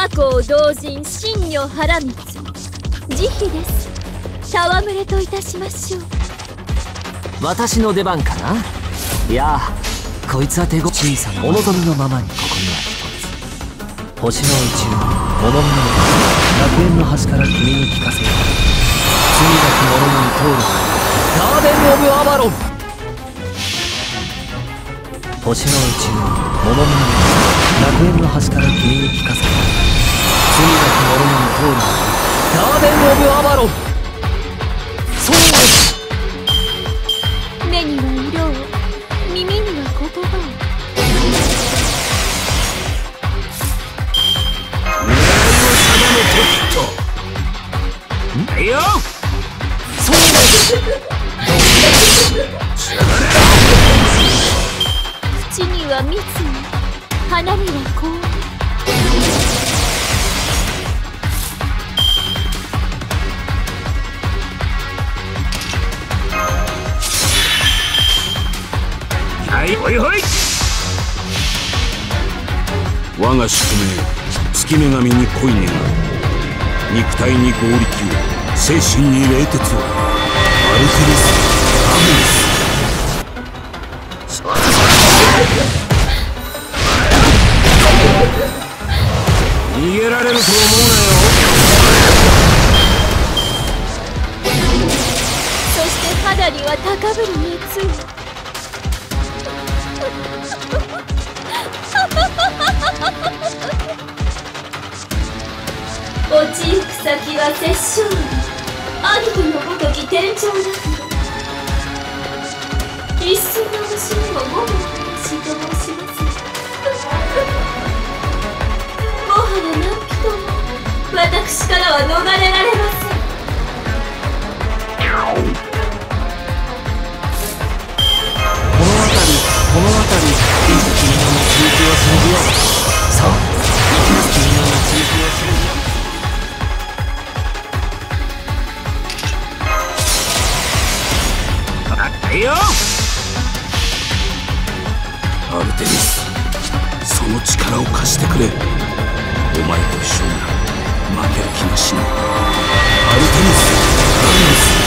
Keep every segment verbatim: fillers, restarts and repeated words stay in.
和光同人真女原光慈悲です。戯れといたしましょう。 私の出番かな。いやあ、こいつは手ご小さなお望みのままにここには一つ。星の宇宙物見の楽園の端から君に聞かせよう。罪なき者に通るガーデン・オブ・アバロン。星の宇宙物見の楽園の端から君に聞かせよう。罪なき者に通るガーデン・オブ・アバロン。そうです。 目には色を、耳には言葉を。 いいよ。そうです口には蜜に、鼻には香。 はいほいほい。 我が宿命月女神に恋願う。肉体に合力を、精神に冷徹を。アルテミス・アグネス。逃げられると思うなよ。 そして肌には高ぶる熱を。落ちゆく先は殺生兄貴のごとき天井だけ一寸の虫にもももしと申しますもはや何人も私からは逃れられません。 この辺りこの辺り君の待ち受けをしのぐよ。さあ君の待ち受けをしのぐよ。 いいよ。アルテミス、その力を貸してくれ。お前と一緒なら負ける気がしない。アルテミス、アグネス。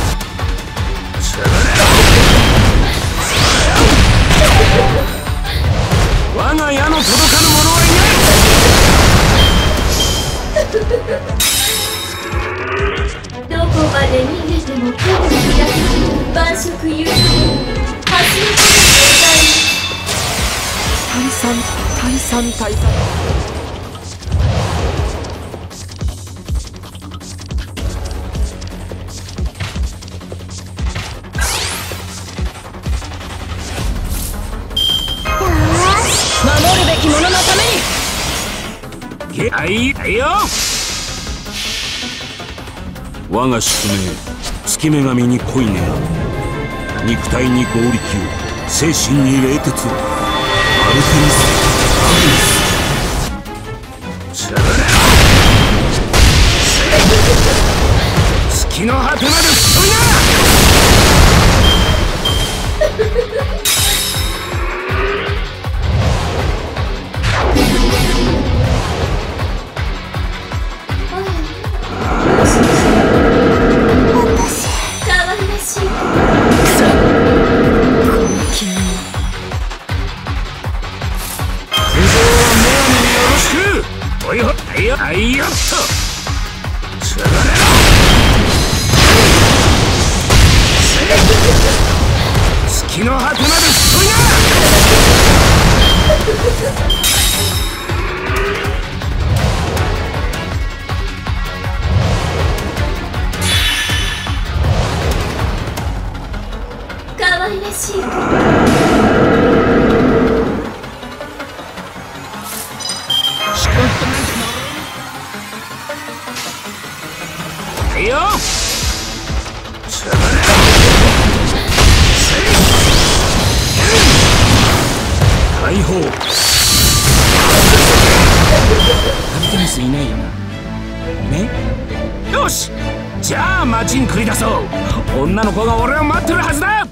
我が矢の届かぬ者はいない。 どこまで逃げても手を開け晩食有効走り込む退散退散退散。守るべき者のために。 いやいいよ。我が宿命月女神に恋願う。肉体に合力を、精神に冷徹を。アルテミス・アグネス。月の果てまで吹き飛びな。あいやっと月の果てまで吹き飛びな。 可愛らしいいいよ。解放。アルテミスいないよな。ね。よし、じゃあ街に繰り出そう。女の子が俺を待ってるはずだ。